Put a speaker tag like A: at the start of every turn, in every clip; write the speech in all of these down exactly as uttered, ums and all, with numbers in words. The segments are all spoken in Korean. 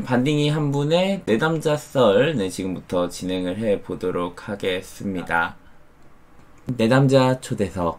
A: 반딩이 한 분의 내담자 썰 네, 지금부터 진행을 해 보도록 하겠습니다. 내담자 초대석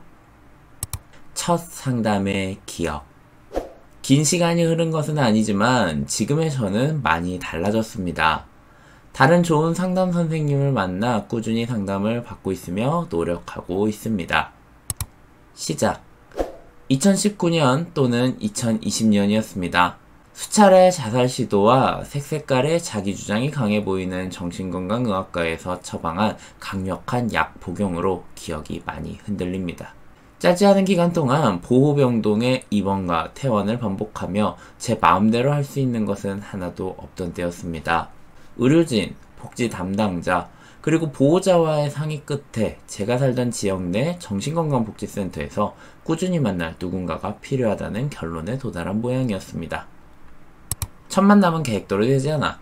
A: 첫 상담의 기억. 긴 시간이 흐른 것은 아니지만 지금의 저는 많이 달라졌습니다. 다른 좋은 상담 선생님을 만나 꾸준히 상담을 받고 있으며 노력하고 있습니다. 시작. 이천십구 년 또는 이천이십 년이었습니다. 수차례 자살 시도와 색색깔의 자기주장이 강해 보이는 정신건강의학과에서 처방한 강력한 약 복용으로 기억이 많이 흔들립니다. 짧지 않은 기간 동안 보호병동의 입원과 퇴원을 반복하며 제 마음대로 할 수 있는 것은 하나도 없던 때였습니다. 의료진, 복지 담당자, 그리고 보호자와의 상의 끝에 제가 살던 지역 내 정신건강복지센터에서 꾸준히 만날 누군가가 필요하다는 결론에 도달한 모양이었습니다. 첫 만남은 계획대로 되지 않아.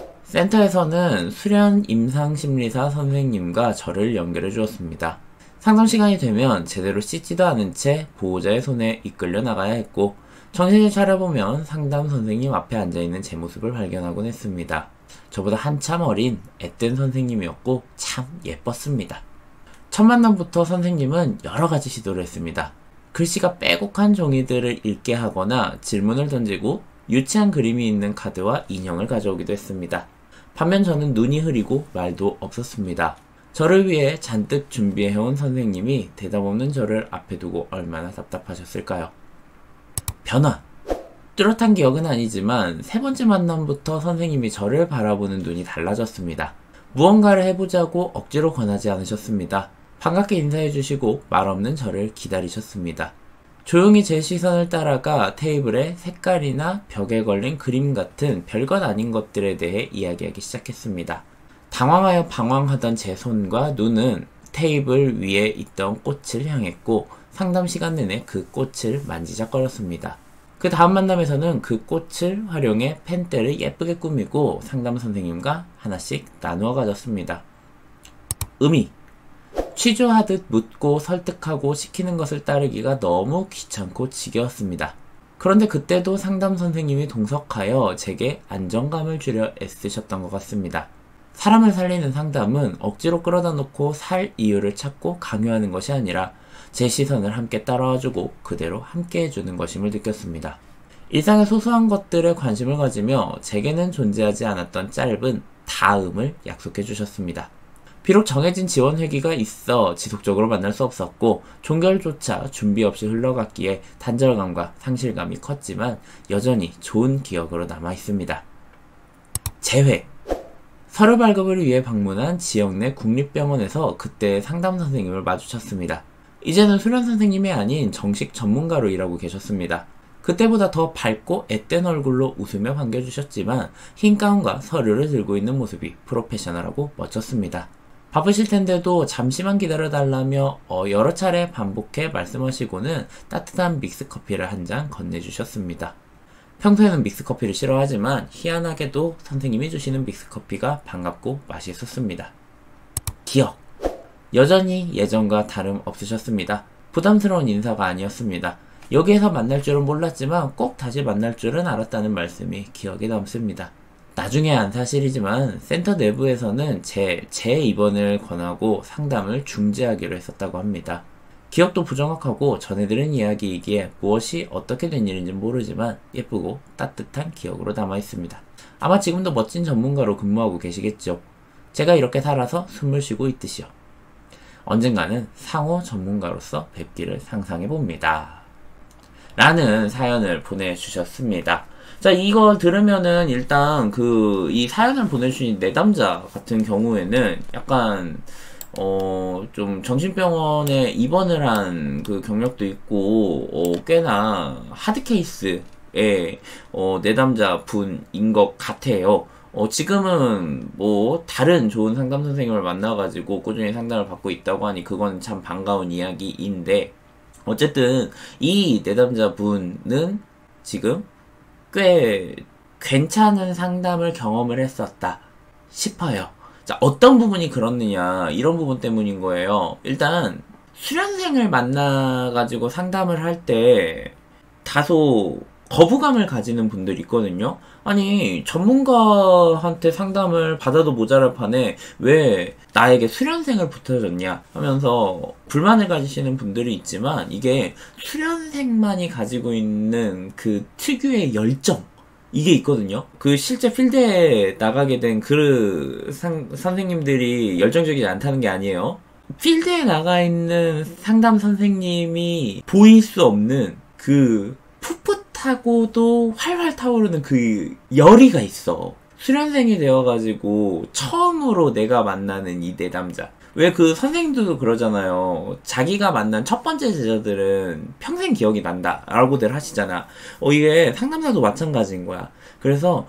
A: 센터에서는 수련 임상심리사 선생님과 저를 연결해 주었습니다. 상담 시간이 되면 제대로 씻지도 않은 채 보호자의 손에 이끌려 나가야 했고, 정신을 차려보면 상담 선생님 앞에 앉아있는 제 모습을 발견하곤 했습니다. 저보다 한참 어린 앳된 선생님이었고 참 예뻤습니다. 첫 만남부터 선생님은 여러가지 시도를 했습니다. 글씨가 빼곡한 종이들을 읽게 하거나 질문을 던지고 유치한 그림이 있는 카드와 인형을 가져오기도 했습니다. 반면 저는 눈이 흐리고 말도 없었습니다. 저를 위해 잔뜩 준비해온 선생님이 대답 없는 저를 앞에 두고 얼마나 답답하셨을까요? 변화! 뚜렷한 기억은 아니지만 세 번째 만남부터 선생님이 저를 바라보는 눈이 달라졌습니다. 무언가를 해보자고 억지로 권하지 않으셨습니다. 반갑게 인사해주시고 말없는 저를 기다리셨습니다. 조용히 제 시선을 따라가 테이블에 색깔이나 벽에 걸린 그림 같은 별것 아닌 것들에 대해 이야기하기 시작했습니다. 당황하여 방황하던 제 손과 눈은 테이블 위에 있던 꽃을 향했고 상담 시간 내내 그 꽃을 만지작거렸습니다. 그 다음 만남에서는 그 꽃을 활용해 펜대를 예쁘게 꾸미고 상담 선생님과 하나씩 나누어 가졌습니다. 의미. 취조하듯 묻고 설득하고 시키는 것을 따르기가 너무 귀찮고 지겨웠습니다. 그런데 그때도 상담 선생님이 동석하여 제게 안정감을 주려 애쓰셨던 것 같습니다. 사람을 살리는 상담은 억지로 끌어다 놓고 살 이유를 찾고 강요하는 것이 아니라 제 시선을 함께 따라와주고 그대로 함께 해주는 것임을 느꼈습니다. 일상의 소소한 것들에 관심을 가지며 제게는 존재하지 않았던 짧은 다음을 약속해 주셨습니다. 비록 정해진 지원 회기가 있어 지속적으로 만날 수 없었고 종결조차 준비 없이 흘러갔기에 단절감과 상실감이 컸지만 여전히 좋은 기억으로 남아 있습니다. 재회. 서류 발급을 위해 방문한 지역 내 국립병원에서 그때 상담 선생님을 마주쳤습니다. 이제는 수련 선생님이 아닌 정식 전문가로 일하고 계셨습니다. 그때보다 더 밝고 앳된 얼굴로 웃으며 반겨주셨지만 흰 가운과 서류를 들고 있는 모습이 프로페셔널하고 멋졌습니다. 바쁘실 텐데도 잠시만 기다려달라며 어, 여러 차례 반복해 말씀하시고는 따뜻한 믹스커피를 한 잔 건네주셨습니다. 평소에는 믹스커피를 싫어하지만 희한하게도 선생님이 주시는 믹스커피가 반갑고 맛있었습니다. 기억. 여전히 예전과 다름없으셨습니다. 부담스러운 인사가 아니었습니다. 여기에서 만날 줄은 몰랐지만 꼭 다시 만날 줄은 알았다는 말씀이 기억에 남습니다. 나중에 안 사실이지만 센터 내부에서는 제 재입원을 권하고 상담을 중지하기로 했었다고 합니다. 기억도 부정확하고 전해들은 이야기이기에 무엇이 어떻게 된 일인지 모르지만 예쁘고 따뜻한 기억으로 남아있습니다. 아마 지금도 멋진 전문가로 근무하고 계시겠죠. 제가 이렇게 살아서 숨을 쉬고 있듯이요. 언젠가는 상호 전문가로서 뵙기를 상상해봅니다. 라는 사연을 보내주셨습니다. 자, 이걸 들으면은 일단 그 이 사연을 보내주신 내담자 같은 경우에는 약간 어, 좀 정신병원에 입원을 한 그 경력도 있고 어, 꽤나 하드 케이스의 어, 내담자 분인 것 같아요. 어, 지금은 뭐 다른 좋은 상담 선생님을 만나가지고 꾸준히 상담을 받고 있다고 하니 그건 참 반가운 이야기인데, 어쨌든 이 내담자 분은 지금 꽤 괜찮은 상담을 경험을 했었다 싶어요. 자, 어떤 부분이 그렇느냐, 이런 부분 때문인 거예요. 일단 수련생을 만나가지고 상담을 할 때 다소 거부감을 가지는 분들이 있거든요. 아니, 전문가한테 상담을 받아도 모자랄 판에 왜 나에게 수련생을 붙여줬냐 하면서 불만을 가지시는 분들이 있지만, 이게 수련생만이 가지고 있는 그 특유의 열정, 이게 있거든요. 그 실제 필드에 나가게 된 그 선생님들이 열정적이지 않다는 게 아니에요. 필드에 나가 있는 상담 선생님이 보일 수 없는 그 풋풋하고도 활활 타오르는 그 열의가 있어. 수련생이 되어가지고 처음으로 내가 만나는 이 내담자. 왜 그 선생님들도 그러잖아요. 자기가 만난 첫 번째 제자들은 평생 기억이 난다 라고들 하시잖아. 어, 이게 상담사도 마찬가지인 거야. 그래서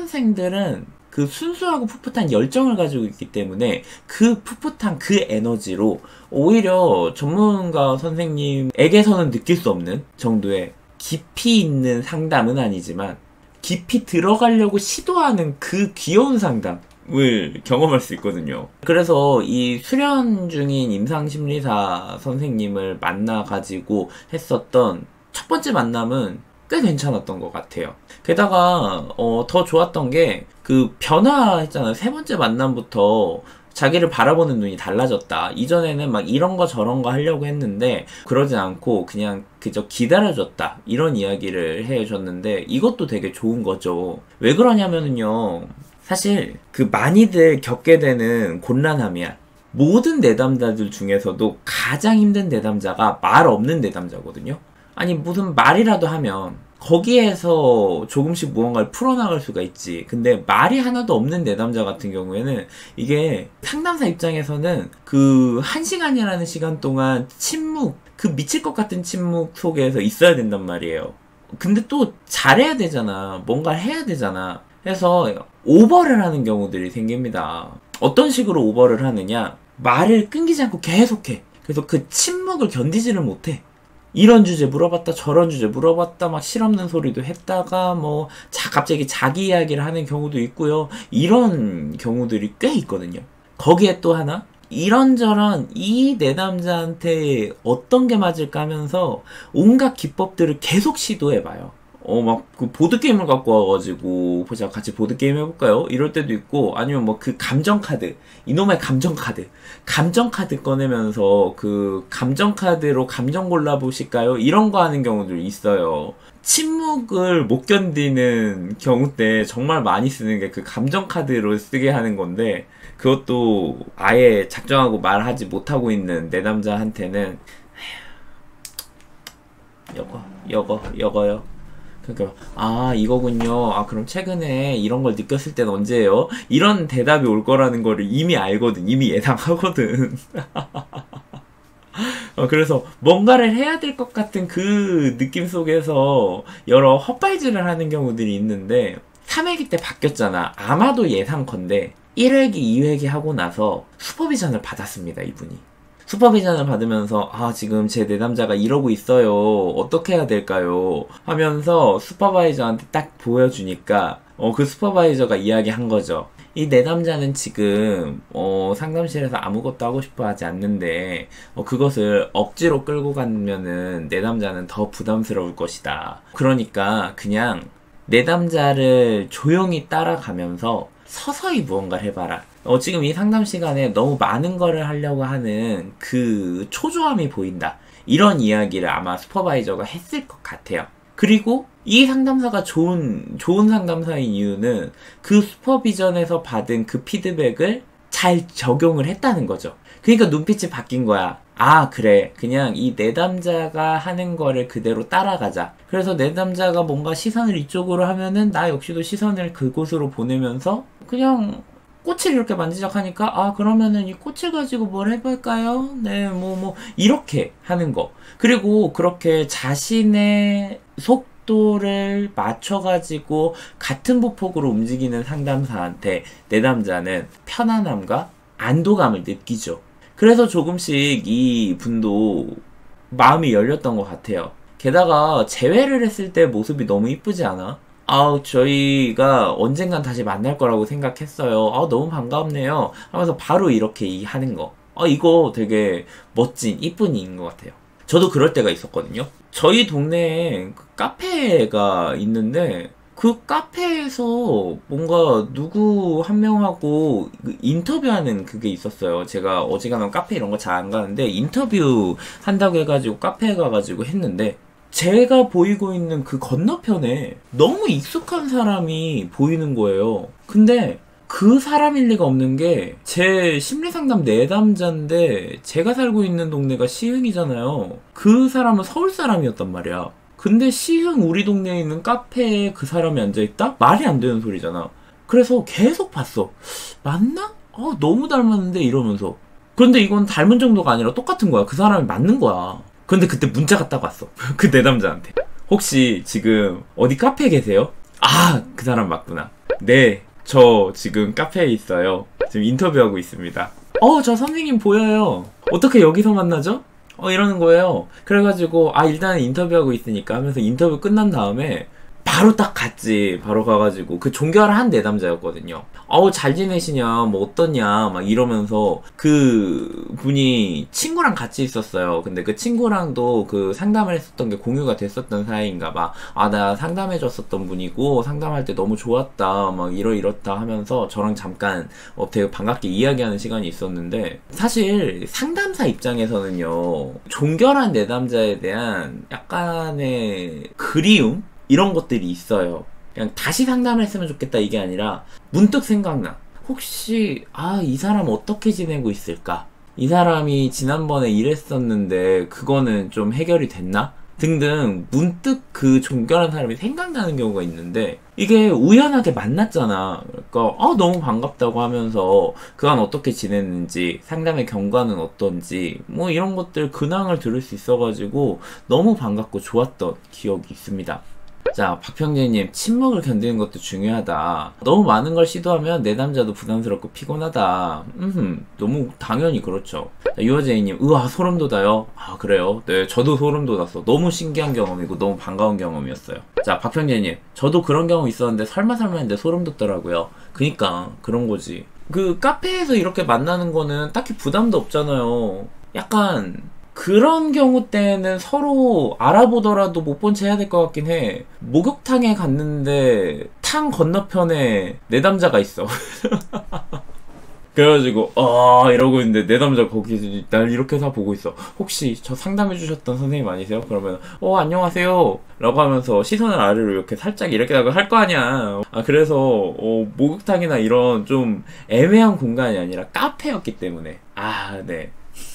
A: 수련생들은 그 순수하고 풋풋한 열정을 가지고 있기 때문에 그 풋풋한 그 에너지로 오히려 전문가 선생님에게서는 느낄 수 없는 정도의 깊이 있는 상담은 아니지만 깊이 들어가려고 시도하는 그 귀여운 상담을 경험할 수 있거든요. 그래서 이 수련 중인 임상심리사 선생님을 만나가지고 했었던 첫 번째 만남은 꽤 괜찮았던 것 같아요. 게다가 어, 더 좋았던 게 그 변화했잖아요. 세 번째 만남부터 자기를 바라보는 눈이 달라졌다. 이전에는 막 이런 거 저런 거 하려고 했는데 그러진 않고 그냥 그저 기다려줬다. 이런 이야기를 해줬는데 이것도 되게 좋은 거죠. 왜 그러냐면은요. 사실 그 많이들 겪게 되는 곤란함이야. 모든 내담자들 중에서도 가장 힘든 내담자가 말 없는 내담자거든요. 아니 무슨 말이라도 하면 거기에서 조금씩 무언가를 풀어나갈 수가 있지. 근데 말이 하나도 없는 내담자 같은 경우에는 이게 상담사 입장에서는 그 한 시간이라는 시간 동안 침묵, 그 미칠 것 같은 침묵 속에서 있어야 된단 말이에요. 근데 또 잘해야 되잖아. 뭔가를 해야 되잖아. 그래서 오버를 하는 경우들이 생깁니다. 어떤 식으로 오버를 하느냐? 말을 끊기지 않고 계속해. 그래서 그 침묵을 견디지를 못해. 이런 주제 물어봤다 저런 주제 물어봤다 막 실없는 소리도 했다가 뭐 자 갑자기 자기 이야기를 하는 경우도 있고요. 이런 경우들이 꽤 있거든요. 거기에 또 하나 이런저런 이 내담자한테 어떤 게 맞을까 하면서 온갖 기법들을 계속 시도해봐요. 어, 막, 그, 보드게임을 갖고 와가지고, 보자, 같이 보드게임 해볼까요? 이럴 때도 있고, 아니면 뭐, 그, 감정카드. 이놈의 감정카드. 감정카드 꺼내면서, 그, 감정카드로 감정 골라보실까요? 이런 거 하는 경우도 있어요. 침묵을 못 견디는 경우 때 정말 많이 쓰는 게 그 감정카드로 쓰게 하는 건데, 그것도 아예 작정하고 말하지 못하고 있는 내담자한테는, 여거, 여거, 여거요. 그러니까 아 이거군요. 아 그럼 최근에 이런 걸 느꼈을 땐 언제예요? 이런 대답이 올 거라는 거를 이미 알거든. 이미 예상하거든. 어, 그래서 뭔가를 해야 될 것 같은 그 느낌 속에서 여러 헛발질을 하는 경우들이 있는데 삼 회기 때 바뀌었잖아. 아마도 예상컨대 일 회기, 이 회기 하고 나서 슈퍼비전을 받았습니다. 이분이. 슈퍼비전을 받으면서 아 지금 제 내담자가 이러고 있어요. 어떻게 해야 될까요? 하면서 슈퍼바이저한테 딱 보여주니까 어, 그 슈퍼바이저가 이야기한 거죠. 이 내담자는 지금 어, 상담실에서 아무것도 하고 싶어 하지 않는데 어, 그것을 억지로 끌고 가면은 내담자는 더 부담스러울 것이다. 그러니까 그냥 내담자를 조용히 따라가면서 서서히 무언가를 해봐라. 어, 지금 이 상담 시간에 너무 많은 거를 하려고 하는 그 초조함이 보인다. 이런 이야기를 아마 슈퍼바이저가 했을 것 같아요. 그리고 이 상담사가 좋은, 좋은 상담사인 이유는 그 슈퍼비전에서 받은 그 피드백을 잘 적용을 했다는 거죠. 그러니까 눈빛이 바뀐 거야. 아 그래 그냥 이 내담자가 하는 거를 그대로 따라가자. 그래서 내담자가 뭔가 시선을 이쪽으로 하면은 나 역시도 시선을 그곳으로 보내면서 그냥 꽃을 이렇게 만지작하니까 아 그러면은 이 꽃을 가지고 뭘 해볼까요? 네 뭐 뭐 이렇게 하는 거. 그리고 그렇게 자신의 속도를 맞춰가지고 같은 부폭으로 움직이는 상담사한테 내담자는 편안함과 안도감을 느끼죠. 그래서 조금씩 이 분도 마음이 열렸던 것 같아요. 게다가 재회를 했을 때 모습이 너무 이쁘지 않아? 아우 저희가 언젠간 다시 만날 거라고 생각했어요. 아 너무 반갑네요. 하면서 바로 이렇게 하는 거. 아 이거 되게 멋진 이쁜 이인 것 같아요. 저도 그럴 때가 있었거든요. 저희 동네에 그 카페가 있는데 그 카페에서 뭔가 누구 한 명하고 인터뷰하는 그게 있었어요. 제가 어지간하면 카페 이런 거 잘 안 가는데 인터뷰 한다고 해가지고 카페에 가가지고 했는데 제가 보이고 있는 그 건너편에 너무 익숙한 사람이 보이는 거예요. 근데 그 사람일 리가 없는 게 제 심리상담 내담자인데 제가 살고 있는 동네가 시흥이잖아요. 그 사람은 서울 사람이었단 말이야. 근데 시흥 우리 동네에 있는 카페에 그 사람이 앉아있다? 말이 안 되는 소리잖아. 그래서 계속 봤어. 맞나? 어, 너무 닮았는데 이러면서. 그런데 이건 닮은 정도가 아니라 똑같은 거야. 그 사람이 맞는 거야. 근데 그때 문자가 딱 왔어. 그 내담자한테. 혹시 지금 어디 카페에 계세요? 아, 그 사람 맞구나. 네, 저 지금 카페에 있어요. 지금 인터뷰하고 있습니다. 어, 저 선생님 보여요. 어떻게 여기서 만나죠? 어, 이러는 거예요. 그래가지고 아, 일단 인터뷰하고 있으니까 하면서 인터뷰 끝난 다음에 바로 딱 갔지. 바로 가가지고 그 종결한 내담자였거든요. 어우, 잘 지내시냐, 뭐 어떠냐 막 이러면서 그 분이 친구랑 같이 있었어요. 근데 그 친구랑도 그 상담을 했었던 게 공유가 됐었던 사이인가 봐. 아, 나 상담해줬었던 분이고 상담할 때 너무 좋았다 막 이러 이렇다 하면서 저랑 잠깐 어, 되게 반갑게 이야기하는 시간이 있었는데, 사실 상담사 입장에서는요, 종결한 내담자에 대한 약간의 그리움? 이런 것들이 있어요. 그냥 다시 상담을 했으면 좋겠다 이게 아니라 문득 생각나. 혹시 아, 이 사람 어떻게 지내고 있을까? 이 사람이 지난번에 이랬었는데 그거는 좀 해결이 됐나? 등등 문득 그 종결한 사람이 생각나는 경우가 있는데, 이게 우연하게 만났잖아. 그러니까 아, 너무 반갑다고 하면서 그간 어떻게 지냈는지, 상담의 경과는 어떤지 뭐 이런 것들 근황을 들을 수 있어가지고 너무 반갑고 좋았던 기억이 있습니다. 자, 박평재님, 침묵을 견디는 것도 중요하다. 너무 많은 걸 시도하면 내담자도 부담스럽고 피곤하다. 음, 너무 당연히 그렇죠. 자, 유어제이님, 으아, 소름 돋아요. 아, 그래요? 네, 저도 소름 돋았어. 너무 신기한 경험이고 너무 반가운 경험이었어요. 자, 박평재님, 저도 그런 경험 있었는데 설마 설마 했는데 소름 돋더라고요. 그니까 그런 거지. 그 카페에서 이렇게 만나는 거는 딱히 부담도 없잖아요. 약간 그런 경우 때는 서로 알아보더라도 못 본 채 해야 될 것 같긴 해. 목욕탕에 갔는데 탕 건너편에 내담자가 있어. 그래가지고 어 이러고 있는데 내담자 거기 날 이렇게 다 보고 있어. 혹시 저 상담해주셨던 선생님 아니세요? 그러면 어 안녕하세요 라고 하면서 시선을 아래로 이렇게 살짝 이렇게 할 거 아니야. 아, 그래서 어, 목욕탕이나 이런 좀 애매한 공간이 아니라 카페였기 때문에 아, 네.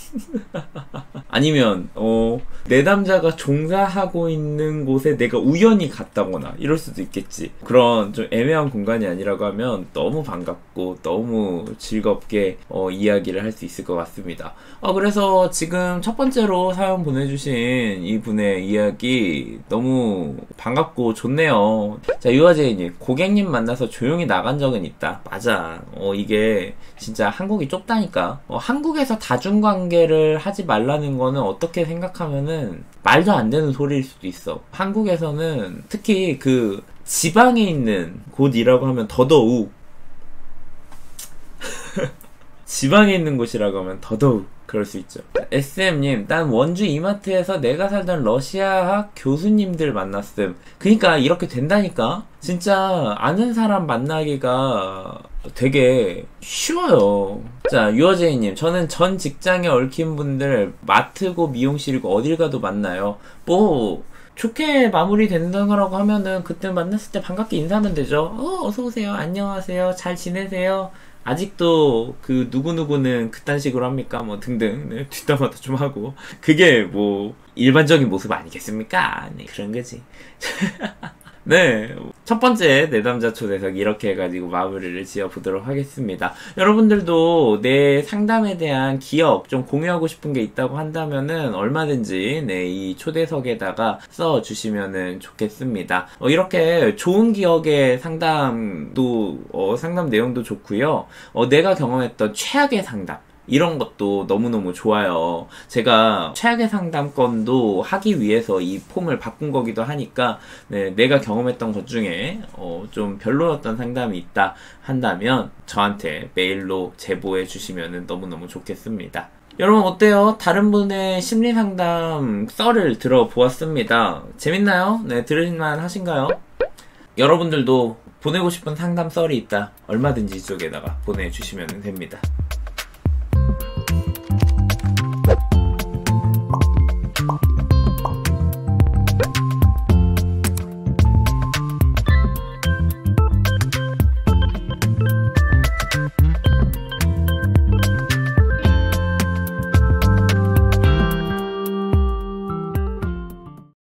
A: 아니면 어 내담자가 종사하고 있는 곳에 내가 우연히 갔다거나 이럴 수도 있겠지. 그런 좀 애매한 공간이 아니라고 하면 너무 반갑고 너무 즐겁게 어, 이야기를 할 수 있을 것 같습니다. 어, 그래서 지금 첫 번째로 사연 보내주신 이분의 이야기 너무 반갑고 좋네요. 자, 유아제이님, 고객님 만나서 조용히 나간 적은 있다. 맞아. 어, 이게 진짜 한국이 좁다니까. 어, 한국에서 다중관계를 하지 말라는 거는 어떻게 생각하면은 말도 안 되는 소리일 수도 있어. 한국에서는 특히 그 지방에 있는 곳이라고 하면 더더욱 지방에 있는 곳이라고 하면 더더욱 그럴 수 있죠. 에스엠님, 난 원주 이마트에서 내가 살던 러시아학 교수님들 만났음. 그니까 이렇게 된다니까? 진짜 아는 사람 만나기가 되게 쉬워요. 자, 유어제이님, 저는 전 직장에 얽힌 분들 마트고 미용실이고 어딜 가도 만나요. 뭐 좋게 마무리 된다고 하면은 그때 만났을 때 반갑게 인사하면 되죠. 어, 어서오세요, 안녕하세요, 잘 지내세요, 아직도 그 누구누구는 그딴 식으로 합니까? 뭐 등등. 네, 뒷담화도 좀 하고. 그게 뭐 일반적인 모습 아니겠습니까? 네, 그런 거지. 네, 첫 번째 내담자 초대석 이렇게 해가지고 마무리를 지어보도록 하겠습니다. 여러분들도 내 상담에 대한 기억 좀 공유하고 싶은 게 있다고 한다면은 얼마든지 네, 이 초대석에다가 써주시면은 좋겠습니다. 어, 이렇게 좋은 기억의 상담도 어, 상담 내용도 좋고요. 어, 내가 경험했던 최악의 상담 이런 것도 너무너무 좋아요. 제가 최악의 상담건도 하기 위해서 이 폼을 바꾼 거기도 하니까 네, 내가 경험했던 것 중에 어, 좀 별로였던 상담이 있다 한다면 저한테 메일로 제보해 주시면 너무너무 좋겠습니다. 여러분 어때요? 다른 분의 심리상담 썰을 들어보았습니다. 재밌나요? 네, 들으실만 하신가요? 여러분들도 보내고 싶은 상담 썰이 있다. 얼마든지 이쪽에다가 보내주시면 됩니다.